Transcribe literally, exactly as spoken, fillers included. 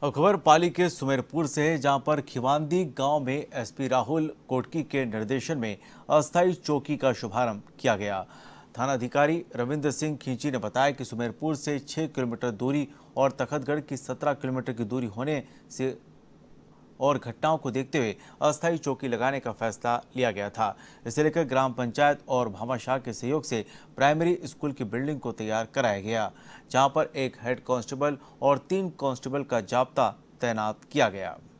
और खबर पाली के सुमेरपुर से है, जहां पर खिवांदी गांव में एसपी राहुल कोटकी के निर्देशन में अस्थायी चौकी का शुभारंभ किया गया। थाना अधिकारी रविंद्र सिंह खींची ने बताया कि सुमेरपुर से छह किलोमीटर दूरी और तखतगढ़ की सत्रह किलोमीटर की दूरी होने से और घटनाओं को देखते हुए अस्थायी चौकी लगाने का फैसला लिया गया था। इसे लेकर ग्राम पंचायत और भामाशाह के सहयोग से प्राइमरी स्कूल की बिल्डिंग को तैयार कराया गया, जहां पर एक हेड कांस्टेबल और तीन कांस्टेबल का जाब्ता तैनात किया गया।